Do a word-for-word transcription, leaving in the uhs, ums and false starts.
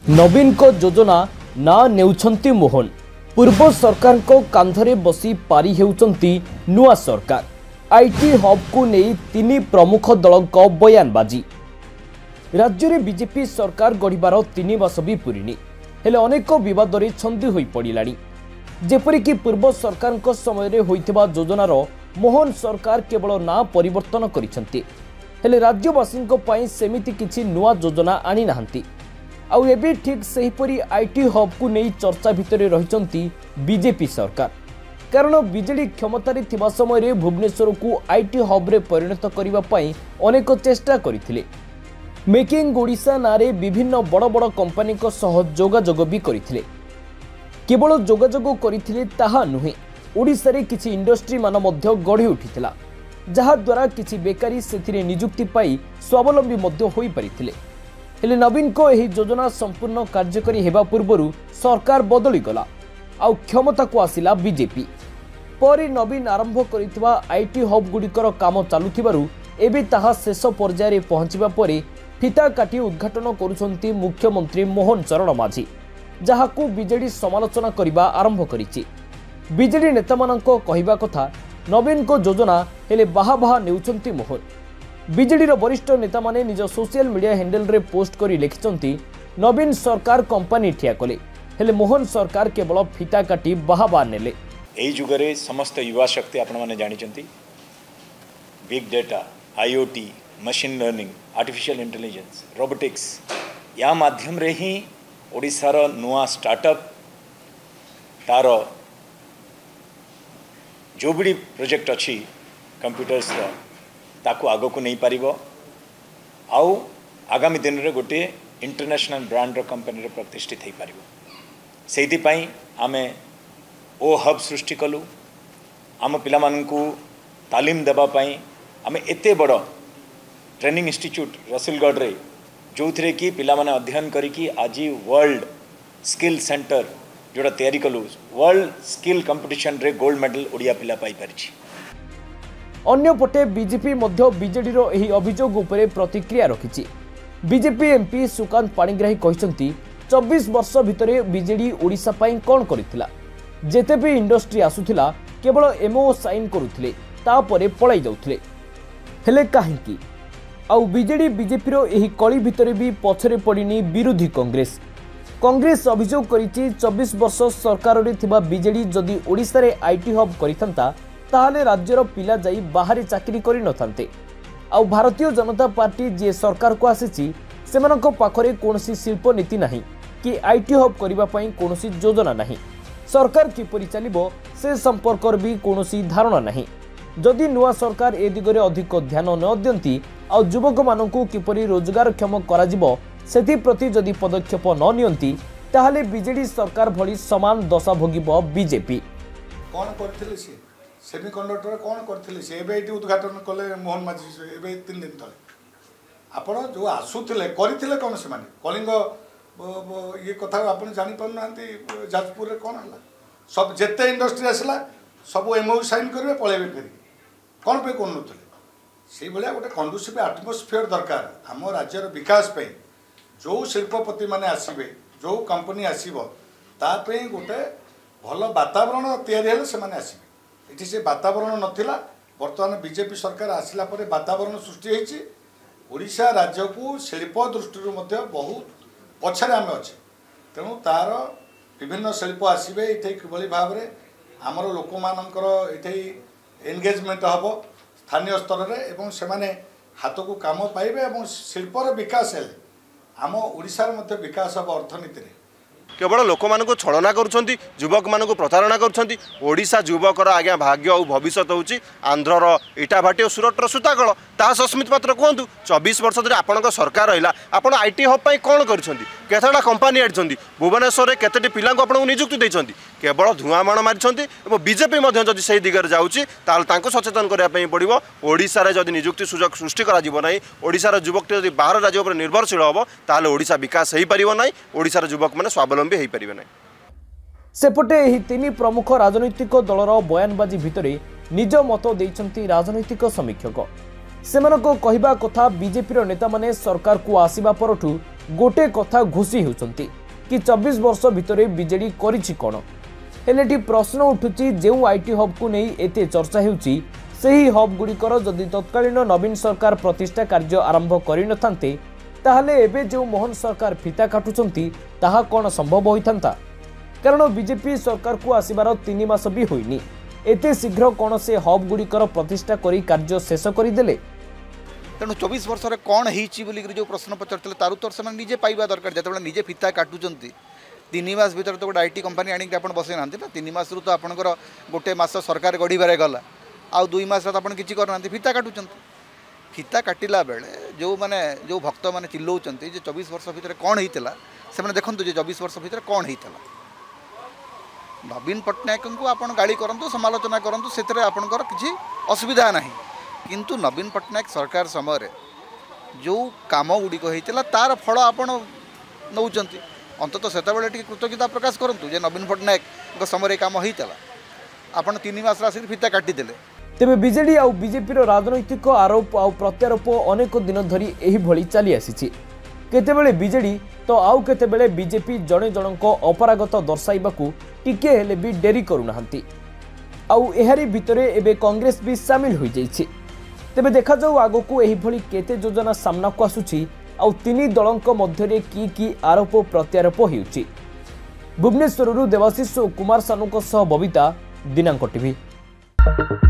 नवीन को योजना ना नेउछंती मोहन पूर्व सरकार को कांधरे बसी पारी हेउचंती नुआ सरकार आईटी हब को नहीं तीन प्रमुख दल को बयानबाजी राज्य में बीजेपी सरकार गढ़िबार तीन मास भी पूरीनी हेले अनेक विवाद रे छंदी होई पड़िलानी जेपरिक पूर्व सरकार समय होइथिबा योजनार मोहन सरकार केवल ना परिवर्तन करिसंती हेले राज्यवासी पई सेमिति किछि नुआ योजना आनी नाहंती आउ एबे ठीक सेहीपरि आईटी हब को नहीं चर्चा भितर रहिसंती बीजेपी सरकार कारण बिजेडी क्षमतारे थिबा समय भुवनेश्वर को आईटी हब रे परिणत करिबा पई अनेक चेष्टा करिथिले मेकिंग ओडिशा नारे विभिन्न बड़ बड़ कंपनी को सह जोगाजोग भी करिथिले केवल जोगाजोग करिथिले ताहा नुहे ओडिशा रे किछि इंडस्ट्री मान मध्य गढ़ी उठिथिला जहा द्वारा किछि बेकारी सेथिरे नियुक्ति पाई स्वावलंबी मध्य होई परिथिले हेले नवीन को यही योजना संपूर्ण कार्यकारी हेबा पूर्वरु सरकार बदली गला आउ क्षमता को आसिला बीजेपी परे नवीन आरंभ करितबा आईटी हब गुडिकर काम चालुथिबारु एबे ताहा शेष पर्याय रे पहुंचबा परे फिता काटी उद्घाटन करुछंती मुख्यमंत्री मोहन चरण माझी जहाकू बीजेडी समालोचना करिबा आरंभ करिछि बीजेडी नेता मानक कहिबा कथा नवीन को योजना हेले बाहा बाहा नेउछंती मोहन बीजेडी वरिष्ठ नेता माने निज सोशल मीडिया हैंडल रे पोस्ट करी लिखिचंती नवीन सरकार कंपनी ठिया कले हेले मोहन सरकार केवल फिता काटी बाहा बाहा नेले एई जुगरे समस्त युवा शक्ति आपण माने जानिचंती big data IoT machine learning artificial intelligence robotics या माध्यम रे ही ओडिशार नुआ स्टार्टअप तार जो भी प्रोजेक्ट अच्छी कंप्यूटर्स ताकू आग को नहीं पारिबो आउ आगामी दिन रे गोटे इंटरनेशनल ब्रांड कंपनी रे प्रतिष्ठित हो पारिबो सेति पई आमे ओ हब सृष्टि कलु आम पिला मानकू तालीम देबा पई आमे एते बड़ ट्रेनिंग इंस्टीट्यूट रसुलगढ़ रे जो थे कि पिला माने अध्ययन करिकी आज वर्ल्ड स्किल सेंटर जोड़ा तैयारी कलु वर्ल्ड स्किल कंपटीशन रे गोल्ड मेडल ओडिया पिला पाई परिछि अन्यपटे बीजेपी मध्य बीजेडी रो एही अभियोग उपरे प्रतिक्रिया रखिछि बीजेपी एमपी सुकांत पाणिग्राही कहिसंती चौबीस वर्ष भितरे बीजेडी ओडिशा पई कोन करिथिला जेते भी इंडस्ट्री आसुथिला केवल एमओ साइन करुथिले तापरे पळाई जाउथिले हेले काहेकि आउ बीजेडी बीजेपी रो एही कଳି भितरे भी पछरे पड़िनी विरोधी कांग्रेस कांग्रेस अभियोग करिछि चौबीस वर्ष सरकार रे थिबा बीजेडी जदि ओडिशा रे आईटी हब करिथंता ताहले राज्यर पिला जाई बाहर चाकरी करि नथांते आउ भारतीय जनता पार्टी जे सरकार को आसीछि सेमानक पाखरे कोनोसी शिल्प नीति नाही कि आईटी हब करिबा पई कोनोसी योजना नाही सरकार किपरि चलिबो से संपर्क भी कोनोसी धारणा नाही जदि नुआ सरकार ए दिगरे अधिक ध्यान न दियंती आउ युवक मानकू किपरि रोजगार क्षम करा जिवो सेति प्रति जदि पदक्षेप न नियंती ताहले बीजेडी सरकार भली समान दशा भोगिबो बीजेपी कोन करथिले से सेमिकंडक्टर कौन करथिले से एबे एटी उद्घाटन कले मोहन माझी एबे तीन दिन तले आपण जो आसुथिले करिथिले कोन से माने कलिंग ये कथा आपण जानि पन नांती जाजपुर रे कोन हला सब जेते इंडस्ट्री आसला सब एमओ साइन करबे पळेबे फेरी कोन पे कोन नथले सेही भलिया गोटे कंडुसिव एटमॉस्फेयर दरकार हम राज्यर विकास पे जो शिल्पपति माने आसीबे जो कंपनी आसीबो ता पे गोटे भल वातावरण तैयारी हेले से माने आसीबे इति से वातावरण नथिला वर्तमान बीजेपी सरकार आसिला परे वातावरण सृष्टि होईछि ओडिशा राज्य को शिल्प दृष्टि मध्य बहुत पछरे आम अच्छे तेणु तार विभिन्न शिल्प आसबे ये किभली भाव में आमर लोक मानकर ये एंगेजमेंट हम स्थानीय स्तर में एवं से माने हाथ को काम पाइबे एवं शिल्पर विकास हेले आम ओडिशार मध्य विकास हम अर्थनीति रे केवल लोक मान छलना कर युवक मान प्रतारणा कर ओडिशा युवकर आज्ञा भाग्य और भविष्य होची आंध्रर इटाभाटी और सुरटर सूताकल ता सस्मित पात्र कहतु चौबीस वर्ष धरी आपण सरकार रहा आपड़ आईटी हब कौन करता कंपानी आड़ी भुवनेश्वर में केतटी पिला आपको नियुक्ति देते केवल धूआंबाण मारी बीजेपी जदि से दिगरे जाऊँगी सचेतन करने पड़ो ओडिशा जदि नियुक्ति सुजोग सृष्टि करार युवक जब बाहर राज्य पर निर्भरशील हम ताल ओडिशा विकास हो पार ना ओडिशार युवक मैंने स्वावलंबी हो पारे ना सेपटे एही तीन प्रमुख राजनैतिक दलर बयानबाजी भितरे निज मत देइछंती राजनैतिक समीक्षक सेमानको कहिबा कथा बीजेपी नेता माने सरकार को आसीबा परठू गोटे कथा घोषी होउछंती कि चौबीस वर्ष भितरे बीजेडी करिछि कोन। हेलेटी प्रश्न उठुछि जेउ आईटी हब को नहीं एते चर्चा हेउछि सेही हब गुड़िकर जदि तत्कालीन नवीन सरकार प्रतिष्ठा कार्य आरंभ करि नथांते ताहले एबे जो मोहन सरकार फिता काटुछंती ताहा कोन संभव होइथांता। कारण बीजेपी सरकार को आसिबार तीन मास भी होइनी एते शीघ्र कौन से हब गुड़िकर प्रतिष्ठा करी कार्य शेष करदेले। तेणु चौबीस वर्ष कौन हो जो प्रश्न पचार तार उत्तर से निजे पाइबा दरकार। जो निजे फिता काटुंट तीन मास भर तो गोटे आईटी कंपनी आनिक आप बसई ना ना तीन मास तो आपंकर गोटे मास सरकार गढ़ गला आउ दुई मास आप किसी करना फिता काटुंट। फिता काटिला बेले जो माने जो भक्त मैंने चिल्लाऊँ चौबीस वर्ष भितर कौन होता से देखो चौबीस वर्ष भितर कौन होता। नवीन पट्टनायक को आप गाड़ी करूँ समालोचना करूँ से आपंकर किसी असुविधा ना किंतु नवीन पट्टनायक सरकार समय जो काम गुड़िक होता तार फल आप नौकरी अंततः से कृतज्ञता प्रकाश करूँ जे नवीन पट्टनायक समय काम होता आप तीन मास आसिक फिता काटिदेले। तेबे बीजेडी आउ बीजेपी राजनैतिक आरोप आउ प्रत्यारोप अनेक दिन धरी एही भली चली आसीछि। केतेबेले बीजेडी तो आउ केतेबेले बीजेपी जणे जनक अपरागत दर्शाइबाकू टिके हेले भी डेरी करूनाहांती। आउ एहारी भितरे एबे कांग्रेस भी शामिल होई जाइछि। तेबे देखा जाऊ आगकू एही भली केते योजना सामना को आसुछि आउ तिनी दलंक मध्यरे की की आरोप प्रत्यारोप हेउछि। भुवनेश्वररू देवाशीष कुमार सानुक सह बबिता दिनांक टीवी।